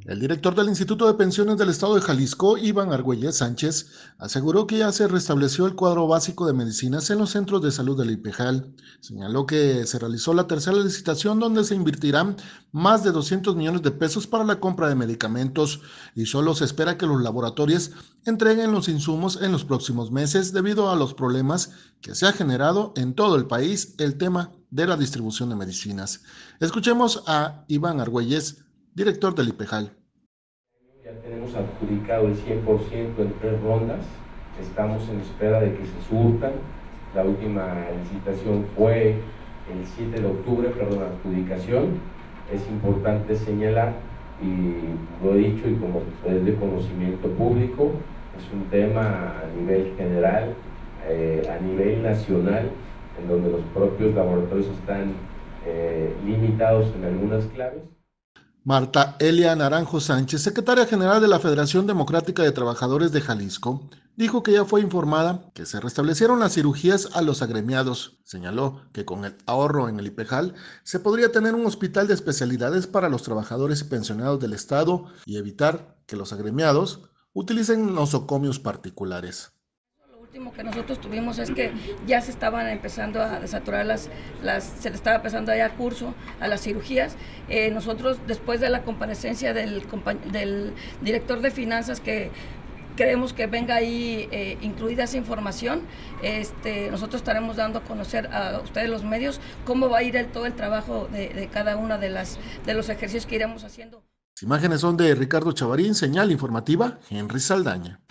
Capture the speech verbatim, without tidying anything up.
El director del Instituto de Pensiones del Estado de Jalisco, Iván Argüelles Sánchez, aseguró que ya se restableció el cuadro básico de medicinas en los centros de salud del IPEJAL. Señaló que se realizó la tercera licitación donde se invertirán más de doscientos millones de pesos para la compra de medicamentos y solo se espera que los laboratorios entreguen los insumos en los próximos meses debido a los problemas que se ha generado en todo el país el tema de la distribución de medicinas. Escuchemos a Iván Argüelles, director del IPEJAL. Ya tenemos adjudicado el cien por ciento en tres rondas, estamos en espera de que se surtan. La última licitación fue el siete de octubre, perdón, adjudicación. Es importante señalar, y lo he dicho y como es de conocimiento público, es un tema a nivel general, eh, a nivel nacional, en donde los propios laboratorios están eh, limitados en algunas claves. Marta Elia Naranjo Sánchez, secretaria general de la Federación Democrática de Trabajadores de Jalisco, dijo que ya fue informada que se restablecieron las cirugías a los agremiados. Señaló que con el ahorro en el IPEJAL se podría tener un hospital de especialidades para los trabajadores y pensionados del Estado y evitar que los agremiados utilicen nosocomios particulares. Lo último que nosotros tuvimos es que ya se estaban empezando a desaturar las, las se le estaba empezando a dar curso a las cirugías. Eh, nosotros, después de la comparecencia del, del director de finanzas, que creemos que venga ahí eh, incluida esa información, este, nosotros estaremos dando a conocer a ustedes los medios cómo va a ir el, todo el trabajo de, de cada una de, las, de los ejercicios que iremos haciendo. Las imágenes son de Ricardo Chavarín, señal informativa, Henry Saldaña.